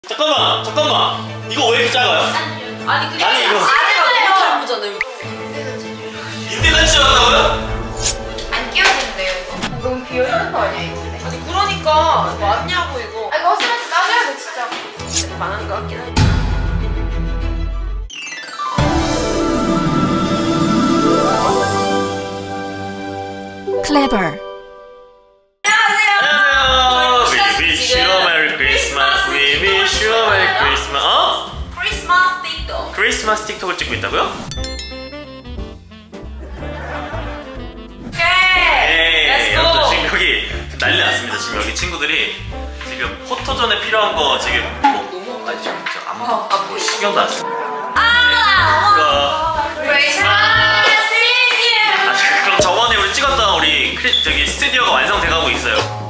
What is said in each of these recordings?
잠깐만. 이거 왜 이렇게 작아요? 아니 그게 아니, 이거 아래가 너무 짧잖아요. 인대가 찢어졌다고요? 안 끼워지는데요 이거? 너무 비어있는 거 아니야 이거? 아니 그러니까 맞냐고 이거. 아 이거 허슬한테 따져야 돼 진짜. 좀 많은 것 같긴 해. Clever. We wish you a Merry Christmas. We wish you a Merry Christmas. 어? 크리스마스 틱톡. 크리스마스 틱톡을 찍고 있다고요? 오케이. 여러분 렛츠고. 지금 여기 난리 났습니다. 지금 여기 친구들이 지금 포토존에 필요한 거 지금 너무 아니 지금 뭐 신경도 안 써. 그럼 저번에 우리 찍었던 우리 저기 스튜디오가 완성돼가고 있어요.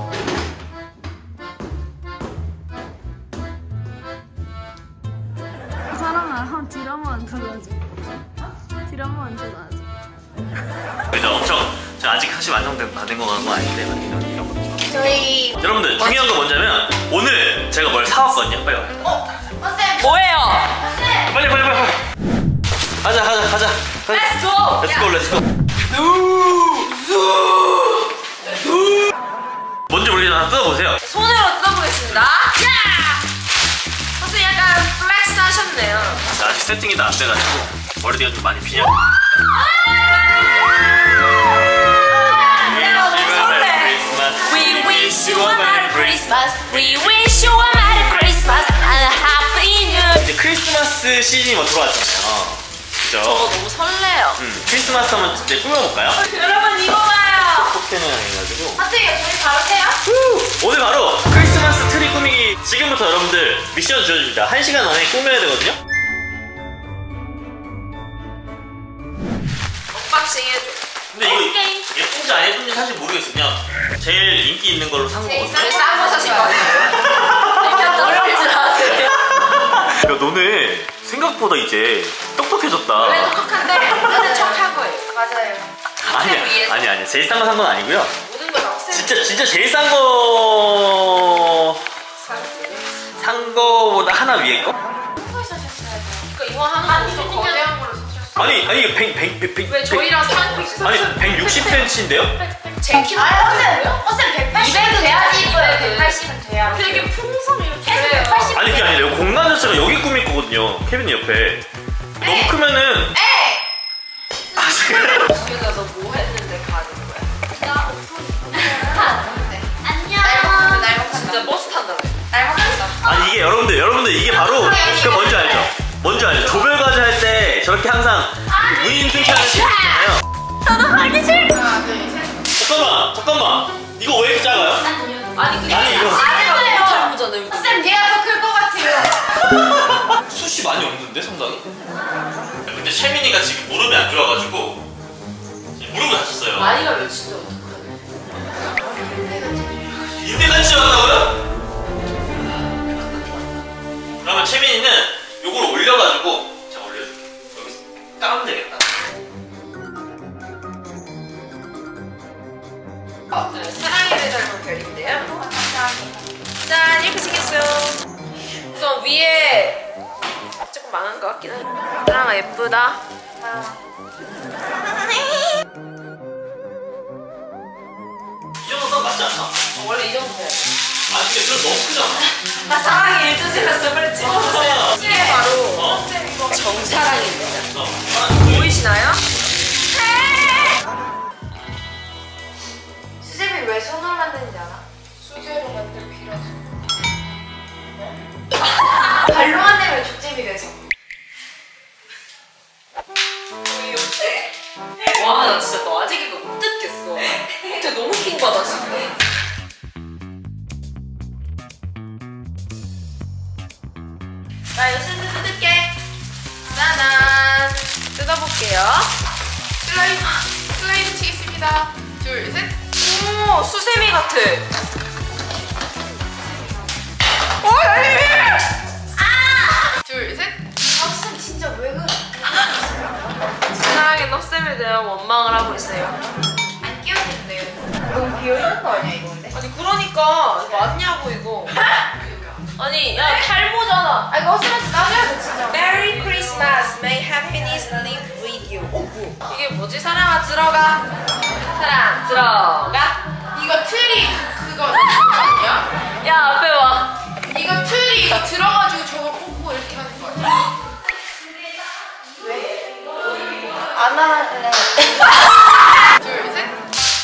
사랑아 한 뒤라만 들어야지. 뒤라만 들어야지. 그죠? 엄청 저 아직 사실 완성된 거 아닌데 이런 거. 저희 여러분들 중요한 건 뭐냐면 오늘 제가 뭘 사왔거든요. 빨리 와요. 쌤 뭐예요? 빨리. 가자. Let's go. Let's go. 뭔지 모르겠는데 하나 뜯어보세요. 손으로 뜯어보겠습니다. 야! 선생님 약간 플렉스 하셨네요. 자, 아직 세팅이 다 안 돼가지고 머리띠가 좀 많이 피냐? We wish you a Merry Christmas. We wish you a Merry Christmas and a Happy New Year. 이제 크리스마스 시즌이 뭐 들어왔잖아요. 그죠? 저거 너무 설레요. 크리스마스 한번 이제 꾸며볼까요? 여러분 이거 봐요. 포켓몬 해가지고 선생님 저희 바로 해요? 오늘 바로 크리스마스 트리 꾸미기. 지금부터 여러분들 미션 주어집니다. 1시간 안에 꾸며야 되거든요. 언박싱 해줘. 근데 이거 예쁜지 안 예쁜지 사실 모르겠어요. 그냥 제일 인기 있는 걸로 산 거거든요. 제일 싼거 사신 거 아니에요? 일단 어려울 줄 아세요? 야, 너네 생각보다 이제 똑똑해졌다. 원래 똑똑한데 하는 척한 거예요. 맞아요. 아니야. 제일 싼 거 산 건 아니고요. 모든 걸 학생 진짜 제일 싼 거 산 거보다 하나 위에 거? 그러니까 이거 하는 거 거대한 걸로 사셨어요. 아니 이게 왜 저희랑 상품 아니 160cm인데요? 제 키로 쌤 180은 돼야지 이거예요. 200은 180은 돼야. 되게 풍선 이렇게 쌤 해요. 180. 아니 그게 아니라 공간 자체가 여기 꾸밀 거거든요. 케빈 옆에. 너무 크면은 여기가 너 뭐 했는데 가는 거야? 안녕. 진짜 버스 탄다고. 아니 이게 여러분들 이게 바로 그 뭔지 알죠? 조별과제 할 때 저렇게 항상 무인 승차하는 시간 있잖아요. 저도 하기 싫어. 하나 둘 셋. 잠깐만. 이거 왜 이렇게 작아요? 아니 그게 아니, 이거. 아래가 너무 짧잖아요. 쌤 얘가 더 클 것 같아요. 숱이 많이 없는데 상당히? 근데 채민이가 지금 무릎이 안 좋아가지고 지금 무릎을 다쳤어요. 많이가 몇인데 어떡하냐. 인대가 찢어졌다고요? 그러면 채민이는 요걸 올려가지고 제가 올려줄게요. 여기 까면 되겠다. 사랑이를 닮은 별인데요. 짠 이렇게 생겼어요. 우선 위에 조금 망한 것 같긴 해. 사랑아 예쁘다. 이 정도 딱 맞지 않나? 원래 이 정도 돼요. 아 근데 그건 너무 크잖아. 사랑이 일주일에서 빨리 찍어주세요. 이게 바로 정사랑입니다. 보이시나요? 수제비 왜 손으로 만드는지 알아? 수제로 만들 필요해서. 발로 만들면 족집이 돼서. 와, 나 진짜 너 아직 이거 못 듣겠어. 진짜 너무 킹받아 지금. 나 이거 슬슬 뜯을게. 짜잔. 뜯어볼게요. 슬라이드 치겠습니다. 둘 셋. 오, 수세미 같아. 둘 셋. 쌤 진짜 왜 그래? 사랑의 넉셈에 대한 원망을 하고 있어요. 안 끼워지는데요 이거? 너무 비어있는 거 아니야 이거 근데? 아니 그러니까 맞냐고 이거. 아니 야 탈모자 사람아 들어가. 사람 들어가. 이거 틀이 그거 아니야? 야 앞에 와. 이거 틀이 들어가지고 저거 꽂고 이렇게 하는 거 아니야? 안 할래. 둘, 셋.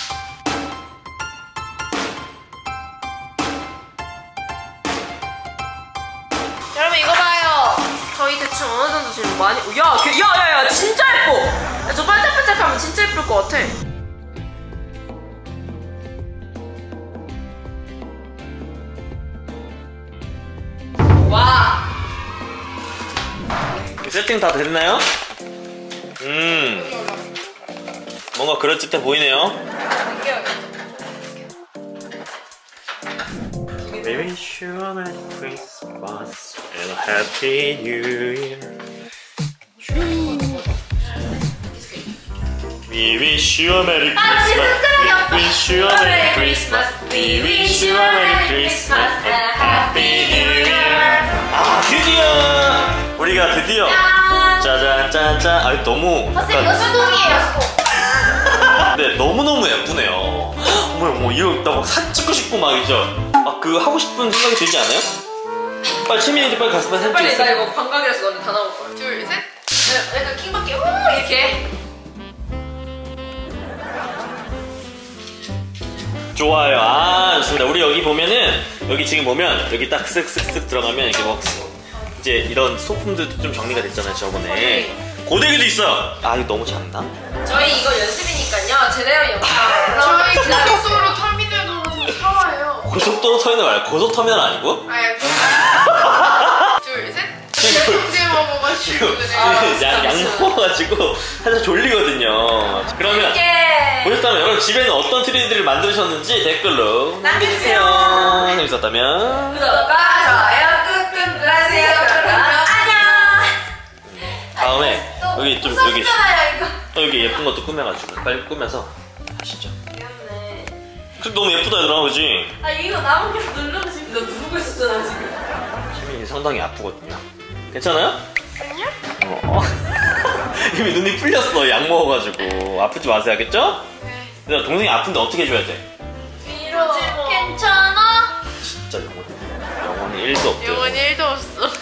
여러분 이거 봐요. 저희 대충 어느 정도 지금 많이. 야야야 진짜 예뻐. 야, 저 반짝반짝하면 진짜 예쁠 것 같아. 와. 세팅 다 됐나요? 뭔가 그럴듯해 보이네요. We wish you a Merry Christmas and a Happy New Year. We wish you a Merry Christmas. We wish you a Merry Christmas. We wish you a Merry Christmas and a Happy New Year. 아 드디어 우리가 드디어 짜잔 짠짠. 아 너무 선생님 이거 수동이에요. 근데 너무너무 예쁘네요. 어머 이거 나 막 사진 찍고 싶고 막 이죠. 막 그 하고 싶은 생각이 들지 않아요? 빨리 채민이도 빨리 가서 사진 빨리 찍어. 나 이거 방각이라서 너네 다 나올 거야. 둘, 셋. 약간 킹받게 오 이렇게. 좋아요. 아 좋습니다. 우리 여기 보면은 여기 지금 보면 여기 딱 쓱쓱쓱 들어가면 이렇게 막 이제 이런 소품들도 좀 정리가 됐잖아요 저번에. 고데기도 있어요. 아 이거 너무 작나? 저희 이거 연습이니까요. 제대로 영상 저희 올라오면 고속도로 터미널 가서 사와요. 고속도로 터미널 말고 고속터미널 아니고? 아니, 둘, 셋. 형제 먹어가지고 그래. 양 먹어가지고 살짝 졸리거든요. 그러면 보셨다면 여러분 집에는 어떤 트리들을 만드셨는지 댓글로 남겨주세요. 재밌었다면 구독과 좋아요 꾹꾹 눌러주세요. 그럼 안녕. 다음에 여기 좀 여기 이거. 여기 예쁜 것도 꾸며가지고 빨리 꾸며서 하시죠. 귀엽네. 그 너무 예쁘다 얘들아 그지? 아 이거 나만 계속 누르고 지금 너 누르고 있었잖아 지금. 시민이 상당히 아프거든요. 괜찮아요? 아니요. 이미 눈이 풀렸어 약 먹어가지고. 아프지 마세요 알겠죠? 네. 얘들아 동생이 아픈데 어떻게 해줘야 돼? 위로. 괜찮아? 진짜 영혼이 1도 없대요. 영원히 1도 없어.